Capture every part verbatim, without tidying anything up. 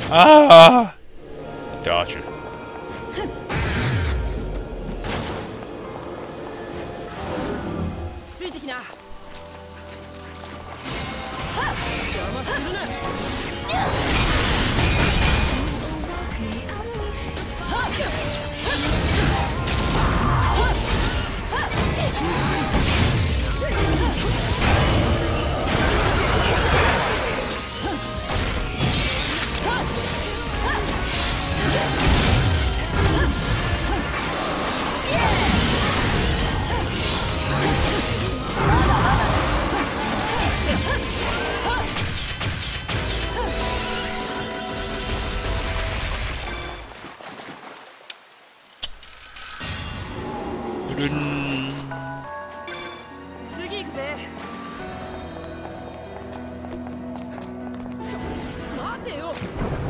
啊！掉下去。 ついてきな。邪魔するな。 ルン。 次行くぜ。ちょ、待てよ。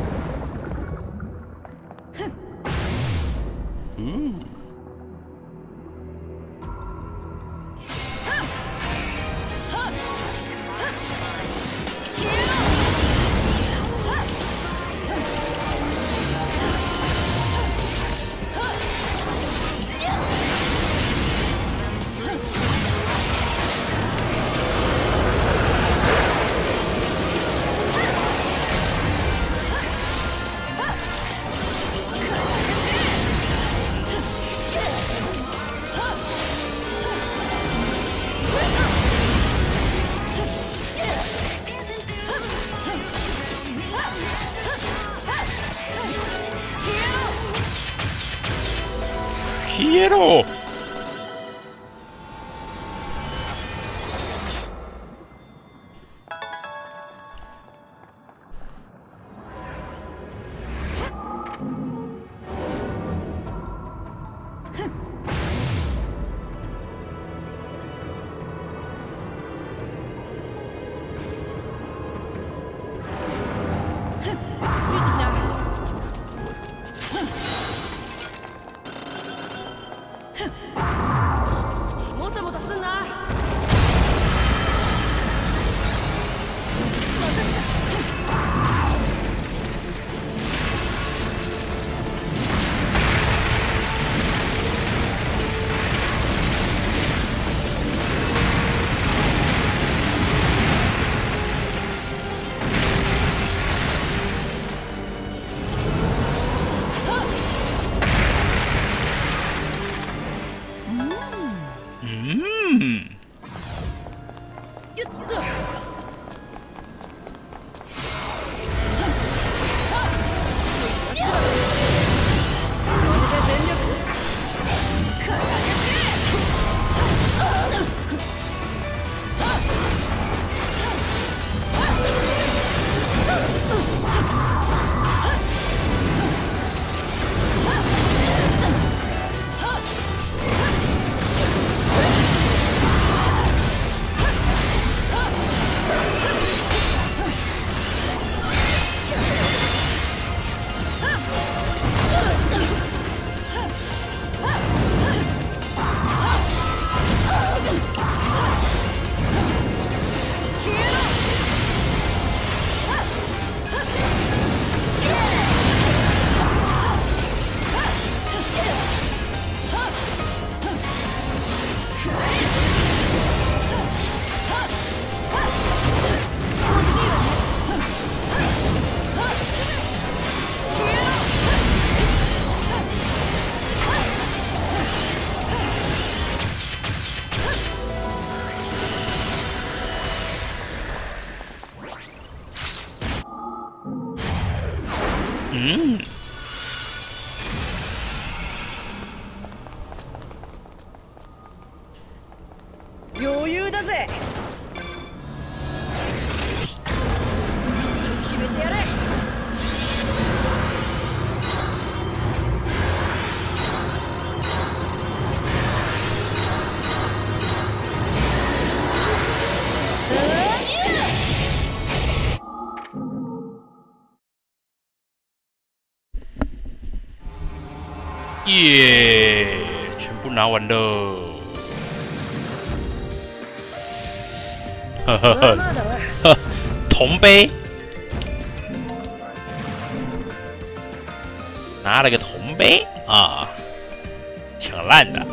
うん。消えろ。 もたもたすんな。よっと。 うん。 余裕だぜ。ちょっと決めてやれ。 耶，全部拿完了。呵呵呵，呵，铜杯。 拿了个铜杯啊，挺烂的。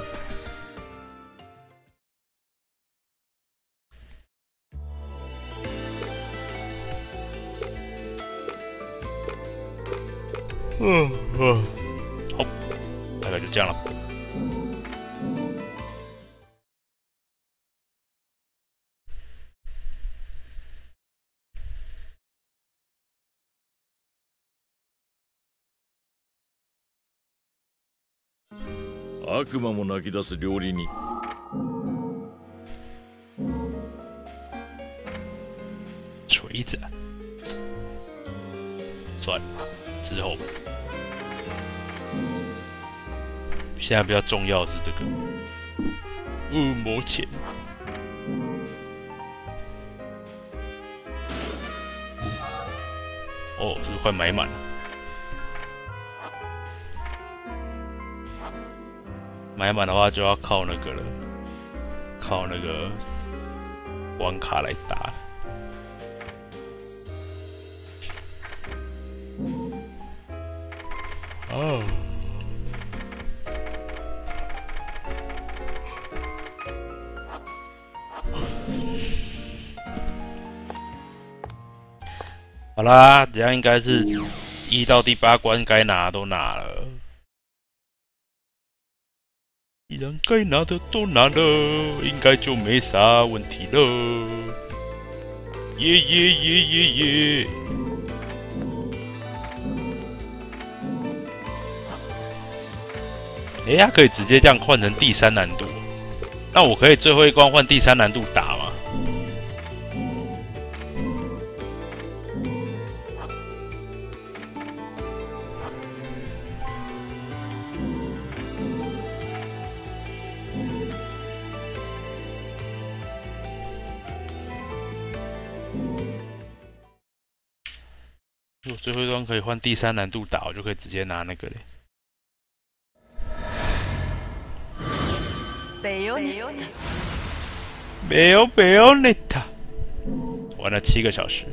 嗯嗯，好，大概就这样了。 悪魔も泣き出す料理人。 锤子，算了，之后吧。现在比较重要的是这个恶魔钱。哦，是不是快买满了？买满的话就要靠那个了，靠那个关卡来打。哦。好啦，这样应该是一到第八关该拿都拿了。既然该拿的都拿了，应该就没啥问题了。耶耶耶耶耶！哎，它可以直接这样换成第三难度，那我可以最后一关换第三难度打吗？如果最后一关可以换第三难度打，我就可以直接拿那个嘞。 贝欧内塔， 贝欧贝欧内塔，玩了七个小时。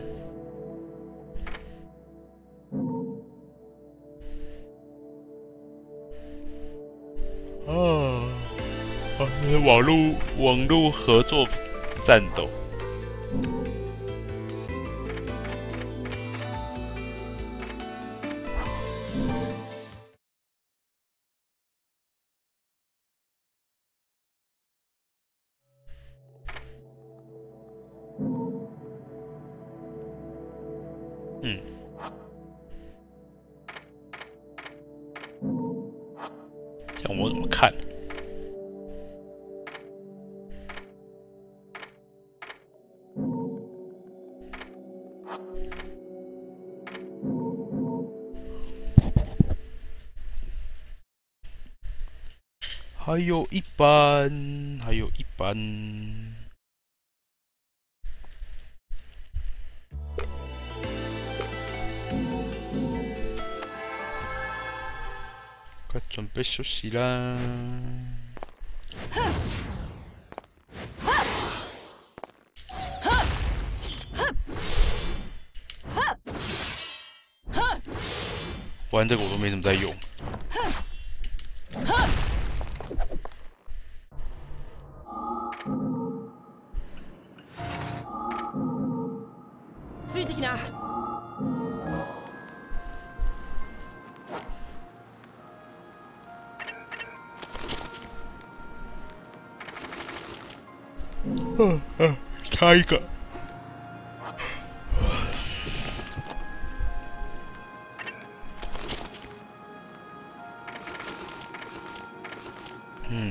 啊，啊，网络网络合作战斗。嗯，这样我怎么看？还有一班，还有一班。快准备休息啦！不然这个我都没怎么在用。 ついてきな。 嗯嗯，差一个。嗯。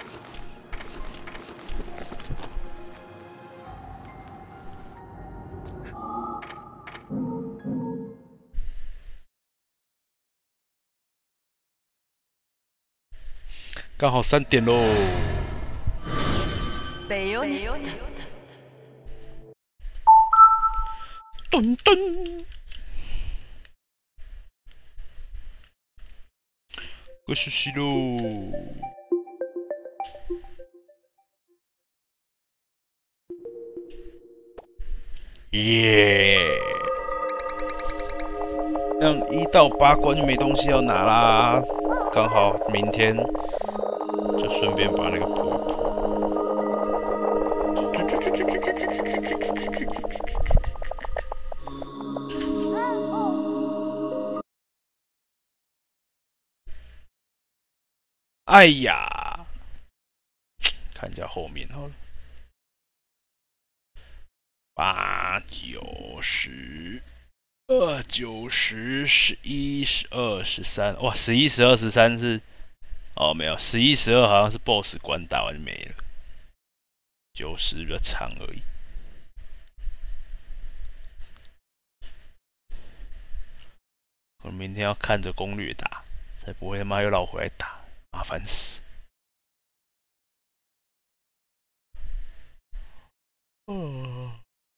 刚好三点喽。 贝欧内塔， 噔噔，该休息喽。耶！ 嗯，一到八关就没东西要拿啦，刚好明天就顺便把那个补一补。哎呀，看一下后面好了，八九十。二九十十一十二十三，哇，十一十二十三是哦没有，十一十二好像是 B O S S 关打完就没了，九十比较长而已。我明天要看着攻略打，才不会他妈又绕回来打，麻烦死。哦。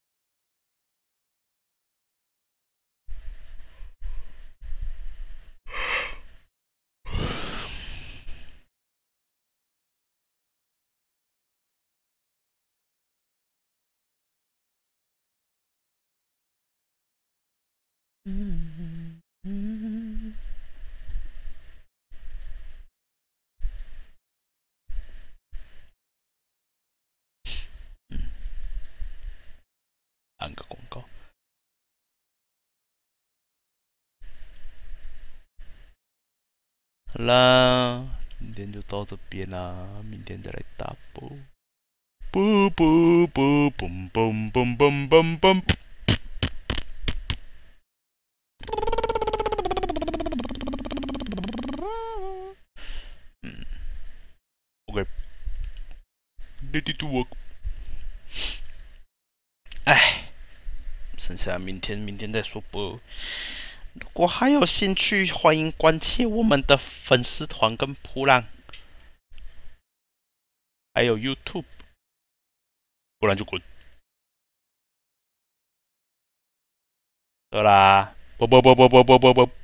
嗯嗯。嗯，按个广告。好啦，今天就到这边啦，明天再来打啵。啵啵啵嘣嘣嘣嘣嘣嘣。嗯 ，OK，Ready to work。哎，剩下明天，明天再说啵。如果还有兴趣，欢迎关切我们的粉丝团跟扑浪，还有 YouTube， 不然就滚。好啦，啵啵啵啵啵啵啵啵。